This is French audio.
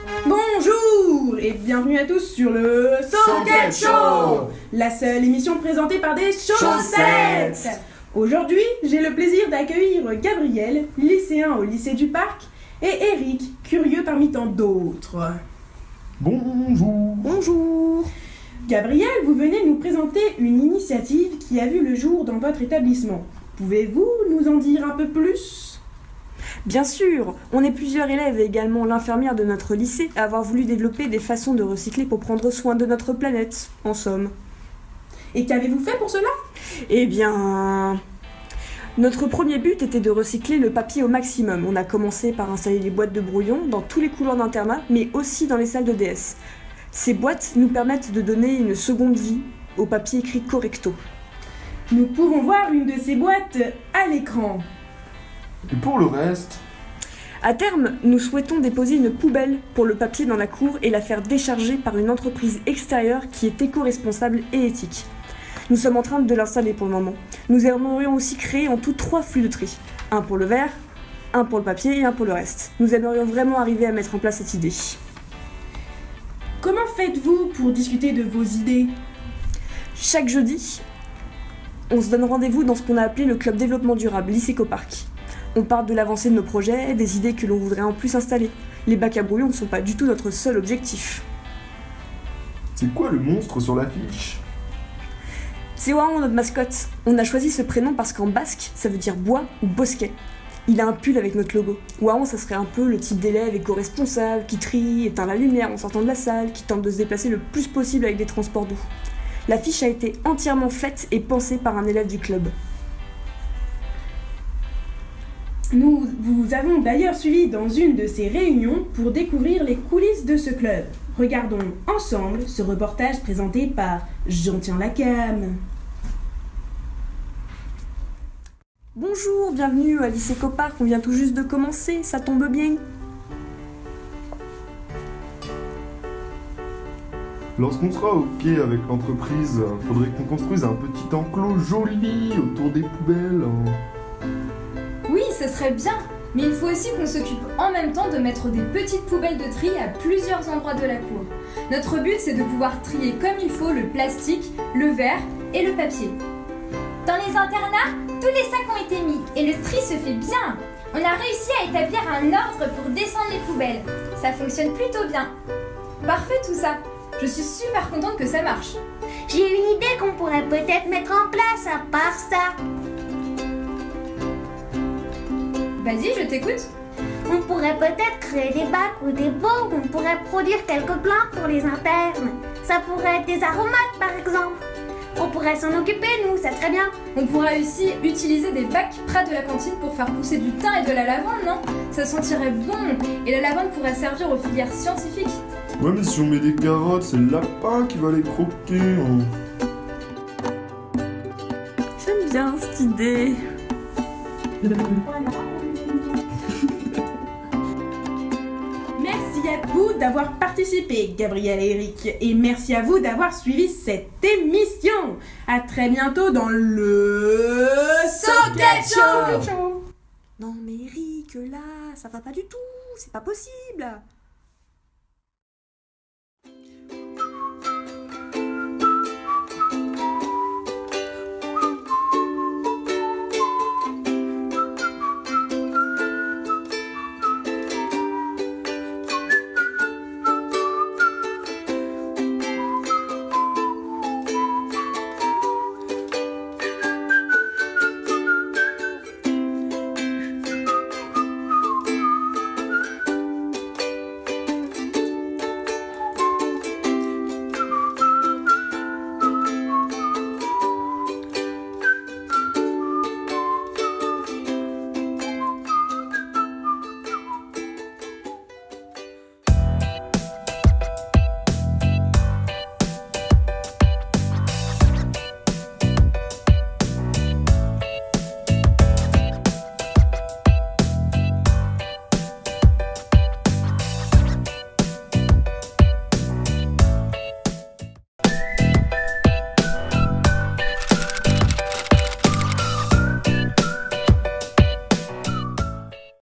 Bonjour et bienvenue à tous sur le Socket Show, la seule émission présentée par des chaussettes. Aujourd'hui, j'ai le plaisir d'accueillir Gabriel, lycéen au lycée du Parc, et Eric, curieux parmi tant d'autres. Bonjour. Bonjour. Gabriel, vous venez nous présenter une initiative qui a vu le jour dans votre établissement. Pouvez-vous nous en dire un peu plus ? Bien sûr, on est plusieurs élèves et également l'infirmière de notre lycée à avoir voulu développer des façons de recycler pour prendre soin de notre planète, en somme. Et qu'avez-vous fait pour cela ? Eh bien... Notre premier but était de recycler le papier au maximum. On a commencé par installer des boîtes de brouillon dans tous les couloirs d'internat, mais aussi dans les salles de DS. Ces boîtes nous permettent de donner une seconde vie au papier écrit correcto. Nous pouvons voir une de ces boîtes à l'écran. Et pour le reste? À terme, nous souhaitons déposer une poubelle pour le papier dans la cour et la faire décharger par une entreprise extérieure qui est éco-responsable et éthique. Nous sommes en train de l'installer pour le moment. Nous aimerions aussi créer en tout 3 flux de tri. Un pour le verre, un pour le papier et un pour le reste. Nous aimerions vraiment arriver à mettre en place cette idée. Comment faites-vous pour discuter de vos idées ? Chaque jeudi, on se donne rendez-vous dans ce qu'on a appelé le club développement durable, lycée Coparc. On parle de l'avancée de nos projets, des idées que l'on voudrait en plus installer. Les bacs à brouillon ne sont pas du tout notre seul objectif. C'est quoi le monstre sur l'affiche? C'est Waon, notre mascotte. On a choisi ce prénom parce qu'en basque, ça veut dire bois ou bosquet. Il a un pull avec notre logo. Waon, ça serait un peu le type d'élève éco-responsable, qui trie, éteint la lumière en sortant de la salle, qui tente de se déplacer le plus possible avec des transports doux. L'affiche a été entièrement faite et pensée par un élève du club. Nous vous avons d'ailleurs suivi dans une de ces réunions pour découvrir les coulisses de ce club. Regardons ensemble ce reportage présenté par Jean Tient la Cam. Bonjour, bienvenue à lycée Coparc, on vient tout juste de commencer, ça tombe bien. Lorsqu'on sera OK avec l'entreprise, faudrait qu'on construise un petit enclos joli autour des poubelles. Oui, ce serait bien, mais il faut aussi qu'on s'occupe en même temps de mettre des petites poubelles de tri à plusieurs endroits de la cour. Notre but, c'est de pouvoir trier comme il faut le plastique, le verre et le papier. Dans les internats, tous les sacs ont été mis et le tri se fait bien. On a réussi à établir un ordre pour descendre les poubelles. Ça fonctionne plutôt bien. Parfait tout ça. Je suis super contente que ça marche. J'ai une idée qu'on pourrait peut-être mettre en place à part ça. Vas-y, je t'écoute. On pourrait peut-être créer des bacs ou des pots où on pourrait produire quelques plantes pour les internes. Ça pourrait être des aromates par exemple. On pourrait s'en occuper nous, ça serait bien. On pourrait aussi utiliser des bacs près de la cantine pour faire pousser du thym et de la lavande, non? Ça sentirait bon et la lavande pourrait servir aux filières scientifiques. Ouais, mais si on met des carottes, c'est le lapin qui va les croquer. J'aime bien cette idée. Merci à vous d'avoir participé, Gabriel et Eric, et merci à vous d'avoir suivi cette émission. À très bientôt dans le Socket Show. Non mais Eric, là, ça va pas du tout, c'est pas possible.